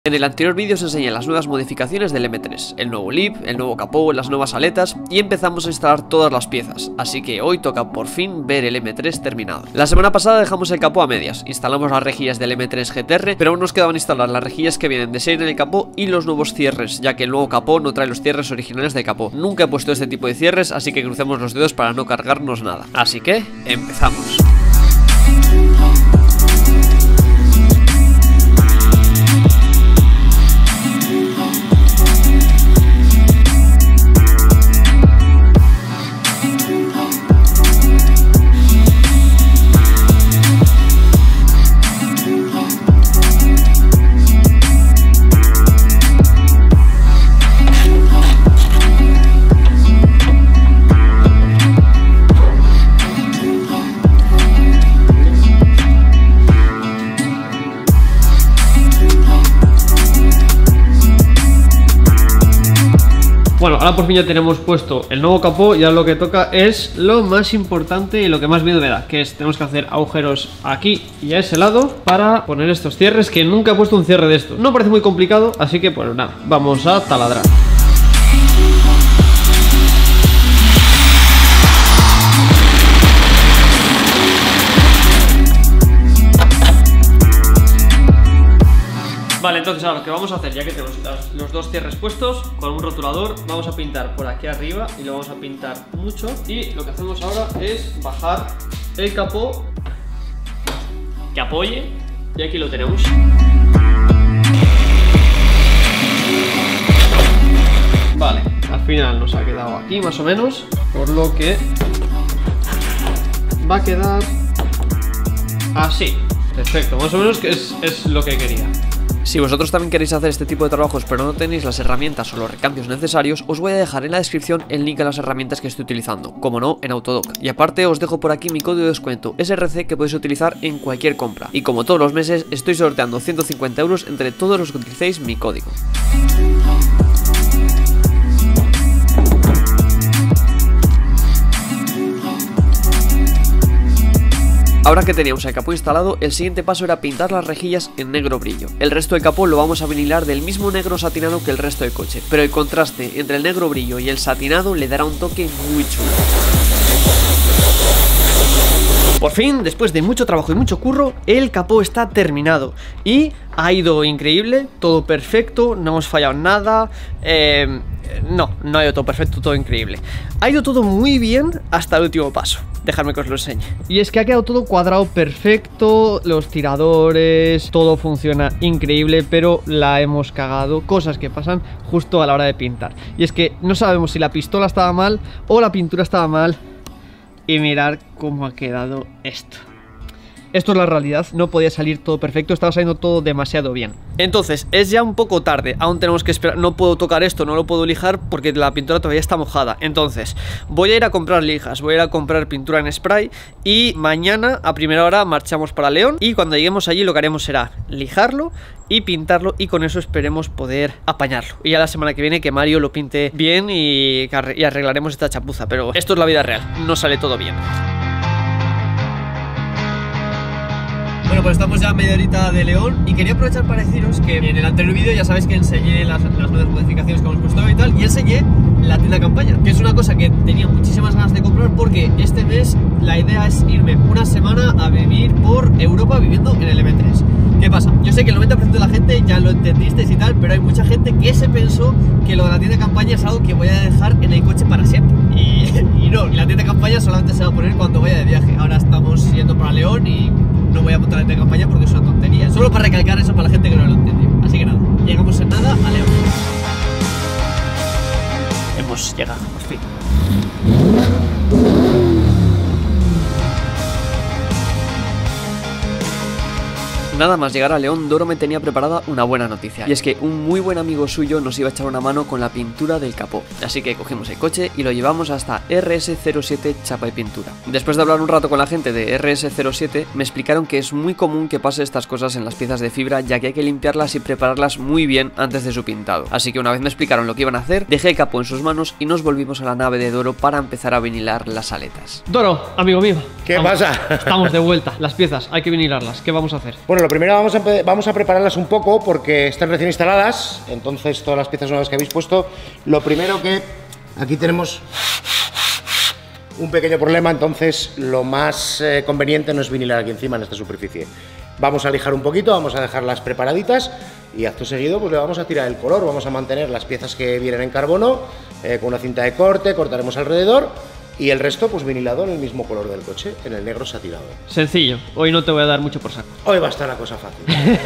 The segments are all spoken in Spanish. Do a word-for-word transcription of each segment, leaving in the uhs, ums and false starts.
En el anterior vídeo os enseñé las nuevas modificaciones del M tres, el nuevo lip, el nuevo capó, las nuevas aletas y empezamos a instalar todas las piezas, así que hoy toca por fin ver el M tres terminado. La semana pasada dejamos el capó a medias, instalamos las rejillas del M tres G T R, pero aún nos quedaban instalar las rejillas que vienen de serie en el capó y los nuevos cierres, ya que el nuevo capó no trae los cierres originales del capó. Nunca he puesto este tipo de cierres, así que crucemos los dedos para no cargarnos nada. Así que, empezamos. Bueno, ahora por fin ya tenemos puesto el nuevo capó y ahora lo que toca es lo más importante y lo que más miedo me da, que es tenemos que hacer agujeros aquí y a ese lado para poner estos cierres, que nunca he puesto un cierre de esto. No parece muy complicado, así que pues nada, vamos a taladrar. Vale, entonces ahora lo que vamos a hacer, ya que tenemos las, los dos cierres puestos, con un rotulador vamos a pintar por aquí arriba y lo vamos a pintar mucho. Y lo que hacemos ahora es bajar el capó que apoye y aquí lo tenemos. Vale, al final nos ha quedado aquí más o menos, por lo que va a quedar así. Perfecto, más o menos que es, es lo que quería. Si vosotros también queréis hacer este tipo de trabajos pero no tenéis las herramientas o los recambios necesarios, os voy a dejar en la descripción el link a las herramientas que estoy utilizando, como no, en Autodoc. Y aparte os dejo por aquí mi código de descuento S R C que podéis utilizar en cualquier compra. Y como todos los meses estoy sorteando ciento cincuenta euros entre todos los que utilicéis mi código. Ahora que teníamos el capó instalado, el siguiente paso era pintar las rejillas en negro brillo. El resto del capó lo vamos a vinilar del mismo negro satinado que el resto del coche, pero el contraste entre el negro brillo y el satinado le dará un toque muy chulo. Por fin, después de mucho trabajo y mucho curro, el capó está terminado y ha ido increíble, todo perfecto, no hemos fallado en nada, eh, no, no ha ido todo perfecto, todo increíble. Ha ido todo muy bien hasta el último paso. Dejadme que os lo enseñe. Y es que ha quedado todo cuadrado perfecto, los tiradores, todo funciona increíble, pero la hemos cagado, cosas que pasan justo a la hora de pintar. Y es que no sabemos si la pistola estaba mal o la pintura estaba mal. Y mirad cómo ha quedado esto. Esto es la realidad, no podía salir todo perfecto, estaba saliendo todo demasiado bien. Entonces, es ya un poco tarde, aún tenemos que esperar, no puedo tocar esto, no lo puedo lijar porque la pintura todavía está mojada. Entonces, voy a ir a comprar lijas, voy a ir a comprar pintura en spray y mañana a primera hora marchamos para León y cuando lleguemos allí lo que haremos será lijarlo y pintarlo y con eso esperemos poder apañarlo. Y ya la semana que viene que Mario lo pinte bien y, y arreglaremos esta chapuza, pero esto es la vida real, no sale todo bien. Bueno, pues estamos ya a media horita de León y quería aprovechar para deciros que en el anterior vídeo ya sabéis que enseñé las, las nuevas modificaciones que hemos puesto y tal, y enseñé la tienda campaña, que es una cosa que tenía muchísimas ganas de comprar porque este mes la idea es irme una semana a vivir por Europa viviendo en el M tres. ¿Qué pasa? Yo sé que el noventa por ciento de la gente ya lo entendisteis y tal, pero hay mucha gente que se pensó que lo de la tienda campaña es algo que voy a dejar en el coche para siempre. Y, y no, la tienda campaña solamente se va a poner cuando vaya de viaje. Ahora estamos yendo para León y no voy a montar la tienda campaña porque es una tontería. Solo para recalcar eso para la gente que no lo entendió. Así que nada, llegamos en nada a León. Hemos llegado, por fin. Nada más llegar a León, Doro me tenía preparada una buena noticia. Y es que un muy buen amigo suyo nos iba a echar una mano con la pintura del capó. Así que cogimos el coche y lo llevamos hasta R S cero siete Chapa y Pintura. Después de hablar un rato con la gente de R S cero siete, me explicaron que es muy común que pase estas cosas en las piezas de fibra, ya que hay que limpiarlas y prepararlas muy bien antes de su pintado. Así que una vez me explicaron lo que iban a hacer, dejé el capó en sus manos y nos volvimos a la nave de Doro para empezar a vinilar las aletas. Doro, amigo mío. ¿Qué vamos, pasa? Estamos de vuelta. Las piezas, hay que vinilarlas. ¿Qué vamos a hacer? Bueno, lo primero vamos a, vamos a prepararlas un poco porque están recién instaladas, entonces todas las piezas nuevas que habéis puesto. Lo primero que aquí tenemos un pequeño problema, entonces lo más eh, conveniente no es vinilar aquí encima en esta superficie. Vamos a lijar un poquito, vamos a dejarlas preparaditas y acto seguido pues le vamos a tirar el color. Vamos a mantener las piezas que vienen en carbono eh, con una cinta de corte, cortaremos alrededor. Y el resto, pues vinilado en el mismo color del coche, en el negro satinado. Sencillo, hoy no te voy a dar mucho por saco. Hoy va a estar la cosa fácil.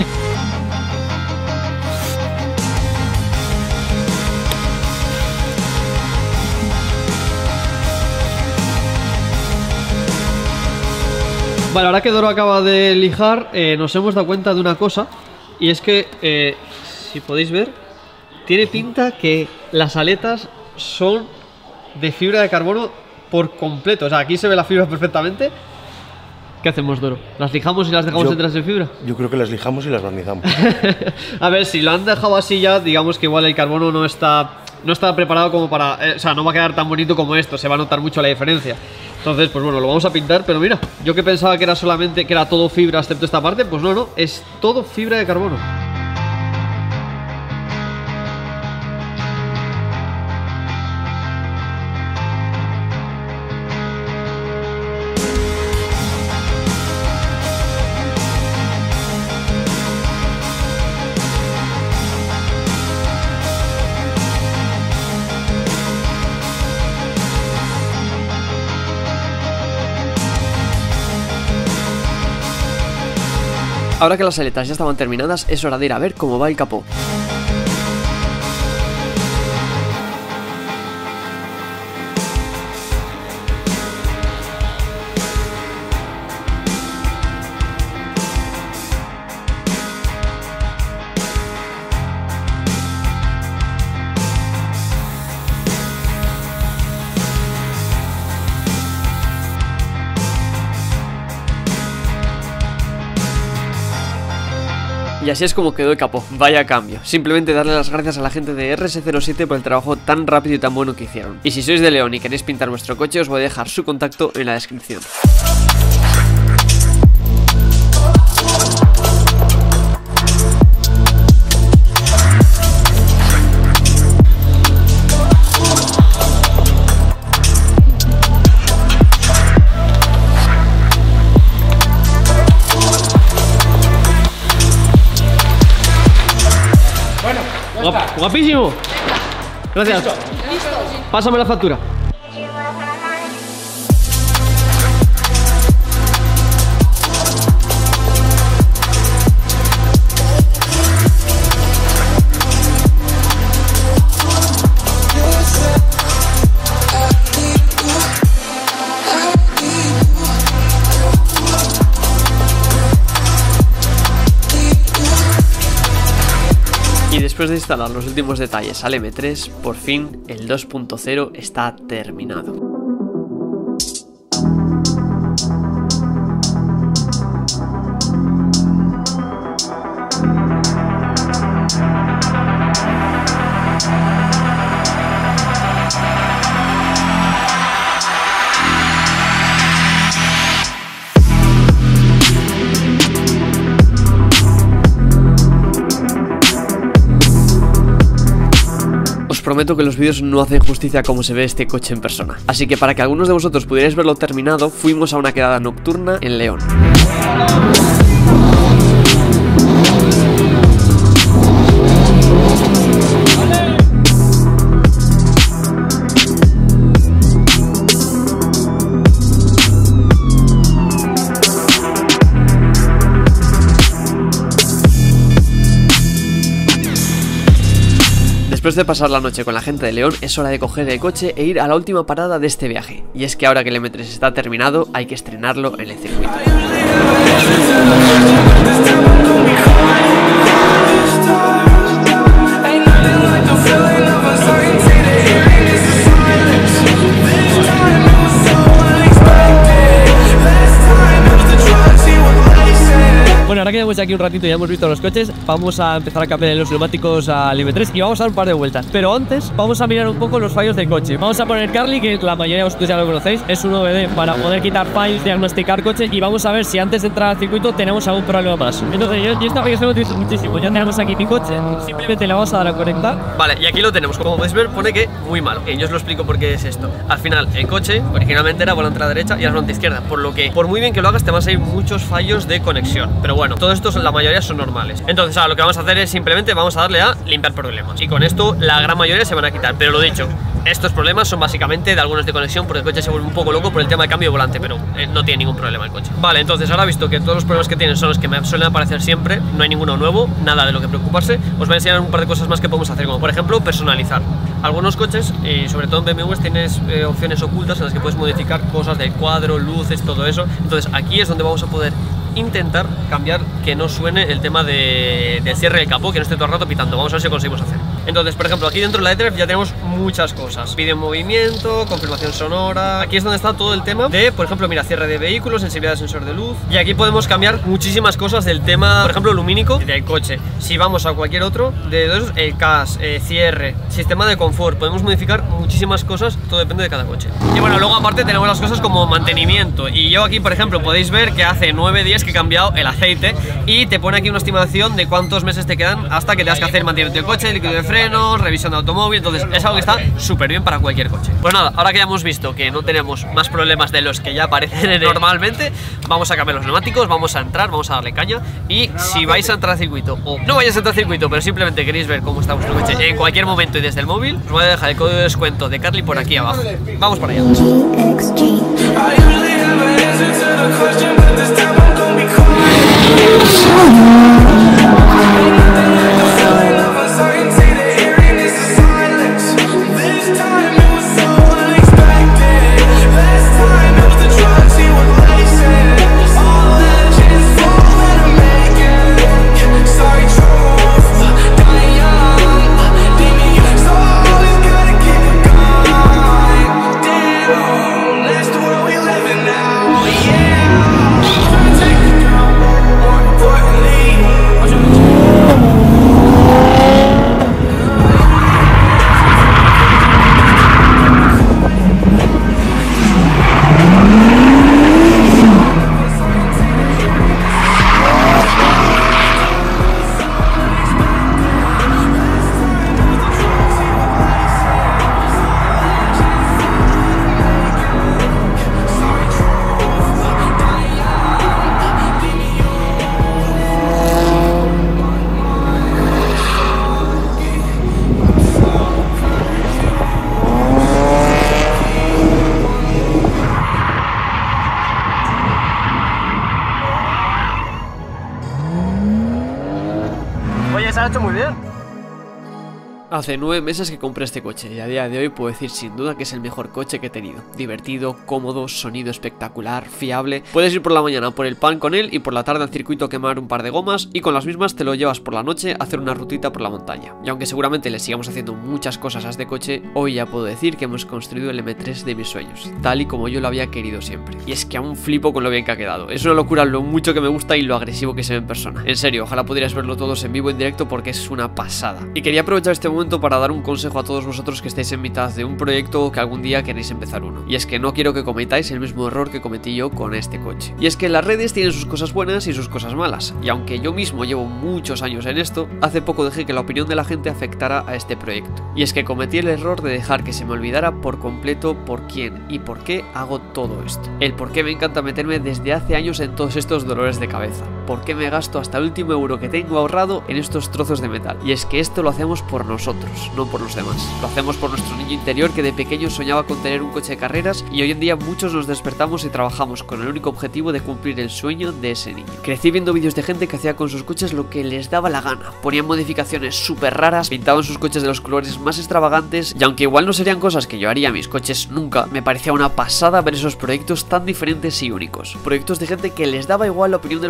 Vale, ahora que Doro acaba de lijar, eh, nos hemos dado cuenta de una cosa. Y es que, eh, si podéis ver, tiene pinta que las aletas son de fibra de carbono por completo. O sea, aquí se ve la fibra perfectamente. ¿Qué hacemos, Doro? ¿Las lijamos y las dejamos yo, detrás de fibra? Yo creo que las lijamos y las barnizamos. A ver, si lo han dejado así ya, digamos que igual el carbono no está no está preparado como para... Eh, o sea, no va a quedar tan bonito como esto, se va a notar mucho la diferencia. Entonces, pues bueno, lo vamos a pintar, pero mira, yo que pensaba que era solamente, que era todo fibra excepto esta parte, pues no, no, es todo fibra de carbono. Ahora que las aletas ya estaban terminadas, es hora de ir a ver cómo va el capó. Y así es como quedó el capó, vaya cambio. Simplemente darle las gracias a la gente de R S cero siete por el trabajo tan rápido y tan bueno que hicieron. Y si sois de León y queréis pintar vuestro coche, os voy a dejar su contacto en la descripción. Guapísimo. Gracias. Listo. Pásame la factura. Y después de instalar los últimos detalles al M tres, por fin el dos punto cero está terminado. Os prometo que los vídeos no hacen justicia a cómo se ve este coche en persona. Así que para que algunos de vosotros pudierais verlo terminado, fuimos a una quedada nocturna en León. Después de pasar la noche con la gente de León, es hora de coger el coche e ir a la última parada de este viaje. Y es que ahora que el M tres está terminado, hay que estrenarlo en el circuito. Bueno, ahora que ya hemos de aquí un ratito ya hemos visto los coches, vamos a empezar a cambiar los neumáticos al M tres y vamos a dar un par de vueltas. Pero antes vamos a mirar un poco los fallos del coche. Vamos a poner Carly, que la mayoría de vosotros ya lo conocéis, es un O B D para poder quitar fallos, diagnosticar coches, y vamos a ver si antes de entrar al circuito tenemos algún problema más. Entonces yo, yo esta aplicación lo utilizo muchísimo. Ya tenemos aquí mi coche, simplemente le vamos a dar a conectar. Vale, y aquí lo tenemos. Como podéis ver pone que muy malo. Y yo os lo explico por qué es esto. Al final el coche originalmente era volante a la derecha y ahora volante a izquierda, por lo que por muy bien que lo hagas te van a salir muchos fallos de conexión. Pero bueno, todos estos la mayoría son normales. Entonces ahora lo que vamos a hacer es simplemente vamos a darle a limpiar problemas, y con esto la gran mayoría se van a quitar. Pero lo dicho, estos problemas son básicamente de algunos de conexión, porque el coche se vuelve un poco loco por el tema de cambio de volante, pero eh, no tiene ningún problema el coche. Vale, entonces ahora visto que todos los problemas que tienen son los que me suelen aparecer siempre, no hay ninguno nuevo, nada de lo que preocuparse, os voy a enseñar un par de cosas más que podemos hacer, como por ejemplo personalizar. Algunos coches, y sobre todo en B M Ws, tienes eh, opciones ocultas en las que puedes modificar cosas del cuadro, luces, todo eso. Entonces aquí es donde vamos a poder intentar cambiar que no suene el tema de, del cierre del capó, que no esté todo el rato pitando. Vamos a ver si lo conseguimos hacer. Entonces, por ejemplo, aquí dentro de la E-Drive ya tenemos muchas cosas. Vídeo en movimiento, confirmación sonora. Aquí es donde está todo el tema de, por ejemplo, mira, cierre de vehículos, sensibilidad de sensor de luz. Y aquí podemos cambiar muchísimas cosas del tema, por ejemplo, lumínico del coche. Si vamos a cualquier otro de esos, el C A S, eh, cierre, sistema de confort, podemos modificar muchísimas cosas, todo depende de cada coche. Y bueno, luego aparte tenemos las cosas como mantenimiento. Y yo aquí, por ejemplo, podéis ver que hace nueve días que he cambiado el aceite y te pone aquí una estimación de cuántos meses te quedan hasta que tengas que hacer mantenimiento del coche, líquido de frenos, revisión de automóvil. Entonces es algo que está súper bien para cualquier coche. Pues nada, ahora que ya hemos visto que no tenemos más problemas de los que ya aparecen normalmente, vamos a cambiar los neumáticos, vamos a entrar, vamos a darle caña. Y si vais a entrar al circuito, o no vayáis a entrar al circuito, pero simplemente queréis ver cómo está vuestro coche en cualquier momento y desde el móvil, os voy a dejar el código de descuento de Carly por aquí abajo. Vamos para allá. Se ha hecho muy bien. Hace nueve meses que compré este coche y a día de hoy puedo decir sin duda que es el mejor coche que he tenido. Divertido, cómodo, sonido espectacular, fiable. Puedes ir por la mañana por el pan con él y por la tarde al circuito a quemar un par de gomas, y con las mismas te lo llevas por la noche a hacer una rutita por la montaña. Y aunque seguramente le sigamos haciendo muchas cosas a este coche, hoy ya puedo decir que hemos construido el M tres de mis sueños, tal y como yo lo había querido siempre. Y es que aún flipo con lo bien que ha quedado. Es una locura lo mucho que me gusta y lo agresivo que se ve en persona. En serio, ojalá pudierais verlo todos en vivo, en directo, porque es una pasada. Y quería aprovechar este momento para dar un consejo a todos vosotros que estáis en mitad de un proyecto o que algún día queréis empezar uno. Y es que no quiero que cometáis el mismo error que cometí yo con este coche. Y es que las redes tienen sus cosas buenas y sus cosas malas. Y aunque yo mismo llevo muchos años en esto, hace poco dejé que la opinión de la gente afectara a este proyecto. Y es que cometí el error de dejar que se me olvidara por completo por quién y por qué hago todo esto. El por qué me encanta meterme desde hace años en todos estos dolores de cabeza. Por qué me gasto hasta el último euro que tengo ahorrado en estos trozos de metal. Y es que esto lo hacemos por nosotros, no por los demás. Lo hacemos por nuestro niño interior que de pequeño soñaba con tener un coche de carreras, y hoy en día muchos nos despertamos y trabajamos con el único objetivo de cumplir el sueño de ese niño. Crecí viendo vídeos de gente que hacía con sus coches lo que les daba la gana. Ponían modificaciones súper raras, pintaban sus coches de los colores más extravagantes, y aunque igual no serían cosas que yo haría a mis coches nunca, me parecía una pasada ver esos proyectos tan diferentes y únicos. Proyectos de gente que les daba igual la opinión de los demás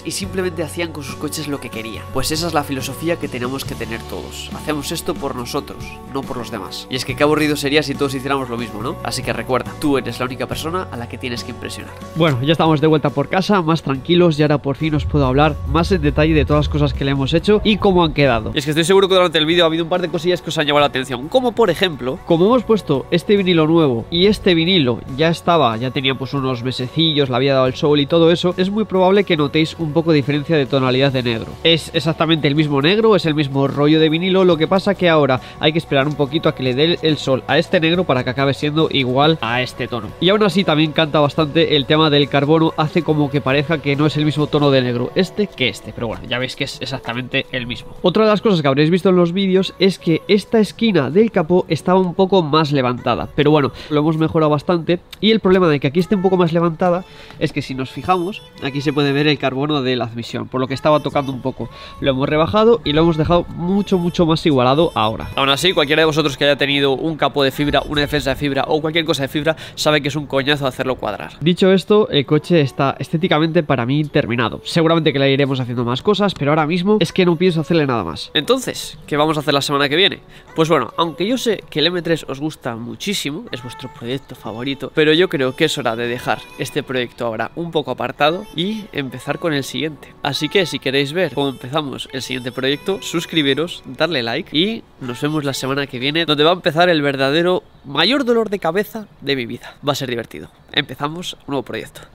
y simplemente hacían con sus coches lo que querían. Pues esa es la filosofía que tenemos que tener todos. Hacemos esto por nosotros, no por los demás. Y es que qué aburrido sería si todos hiciéramos lo mismo, ¿no? Así que recuerda, tú eres la única persona a la que tienes que impresionar. Bueno, ya estamos de vuelta por casa, más tranquilos, y ahora por fin os puedo hablar más en detalle de todas las cosas que le hemos hecho y cómo han quedado. Y es que estoy seguro que durante el vídeo ha habido un par de cosillas que os han llamado la atención, como por ejemplo, como hemos puesto este vinilo nuevo y este vinilo ya estaba, ya tenía pues unos mesecillos, le había dado el sol y todo eso, es muy probable que notéis un poco de diferencia de tonalidad de negro. Es exactamente el mismo negro, es el mismo rollo de vinilo, lo que pasa que ahora hay que esperar un poquito a que le dé el sol a este negro para que acabe siendo igual a este tono. Y aún así también canta bastante el tema del carbono, hace como que parezca que no es el mismo tono de negro este que este, pero bueno, ya veis que es exactamente el mismo. Otra de las cosas que habréis visto en los vídeos es que esta esquina del capó estaba un poco más levantada, pero bueno, lo hemos mejorado bastante, y el problema de que aquí esté un poco más levantada es que si nos fijamos, aquí se puede ver el carbono de la admisión, por lo que estaba tocando un poco. Lo hemos rebajado y lo hemos dejado mucho mucho más igualado ahora. Aún así, cualquiera de vosotros que haya tenido un capó de fibra, una defensa de fibra o cualquier cosa de fibra, sabe que es un coñazo hacerlo cuadrar. Dicho esto, el coche está estéticamente para mí terminado. Seguramente que le iremos haciendo más cosas, pero ahora mismo es que no pienso hacerle nada más. Entonces, ¿qué vamos a hacer la semana que viene? Pues bueno, aunque yo sé que el eme tres os gusta muchísimo, es vuestro proyecto favorito, pero yo creo que es hora de dejar este proyecto ahora un poco apartado y empezar con el siguiente. Así que si queréis ver cómo empezamos el siguiente proyecto, suscribiros, darle like y nos vemos la semana que viene, donde va a empezar el verdadero mayor dolor de cabeza de mi vida. Va a ser divertido. Empezamos un nuevo proyecto.